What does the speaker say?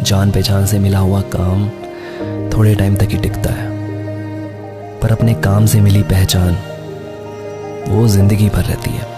जान पहचान से मिला हुआ काम थोड़े टाइम तक ही टिकता है, पर अपने काम से मिली पहचान वो जिंदगी भर रहती है।